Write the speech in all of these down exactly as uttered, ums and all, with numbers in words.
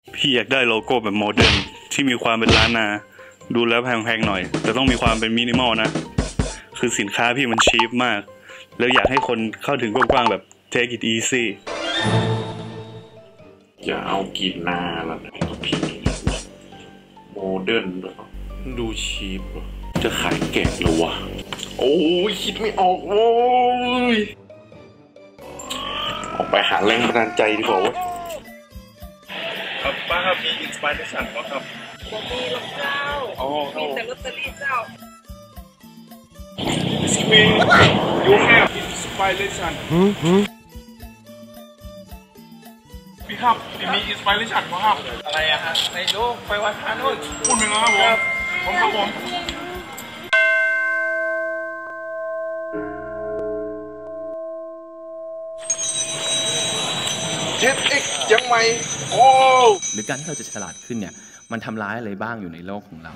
พี่อยากได้โลโก้แบบโมเดิร์นที่มีความเป็นล้านนาดูแล้วแพงๆหน่อยแต่ต้องมีความเป็นมินิมอลนะคือสินค้าพี่มันชีพมากแล้วอยากให้คนเข้าถึงกว้างๆแบบ take it easy จะเอากีนนาแล้วนะพี่โมเดิร์นดูชีพจะขายแกะหรอวะโอ้ยคิดไม่ออกโว้ยออกไปหาแรงบันดาลใจดีกว่าวะครับป้าครับมีอินสปิเรชั่นป่ะครับมีรองเท้ามีแต่ลอตเตอรี่เจ้า Excuse me you have inspiration พี่ครับมีอินสปิเรชั่นป่ะครับอะไรอะฮะในโลกไปวัดพานุนพูดมึงนะครับผมผมครับผมเจ็ดเอ็กยังไม่โอ้หรือการที่เราจะฉลาดขึ้นเนี่ยมันทำร้ายอะไรบ้างอยู่ในโลกของเรา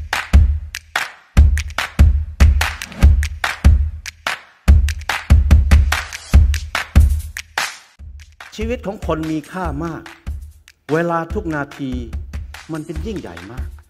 ชีวิตของคนมีค่ามากเวลาทุกนาทีมันเป็นยิ่งใหญ่มาก